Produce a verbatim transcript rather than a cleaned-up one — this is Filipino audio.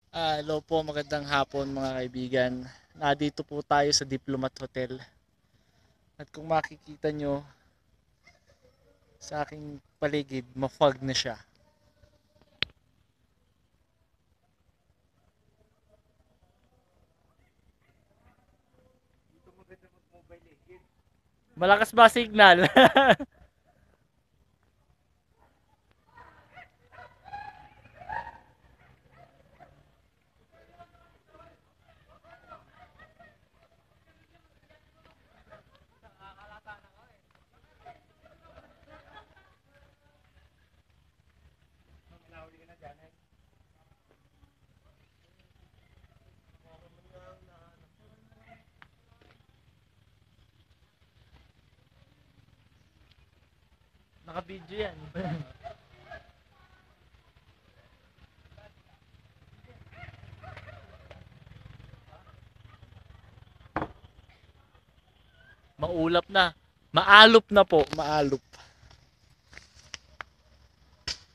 Ah, hello po, magandang hapon mga kaibigan. Nandito po tayo sa Diplomat Hotel. At kung makikita nyo sa aking paligid, ma-fog na siya. Malakas ba signal? Naka-video yan. Maulap na. Maalop na po, maalop.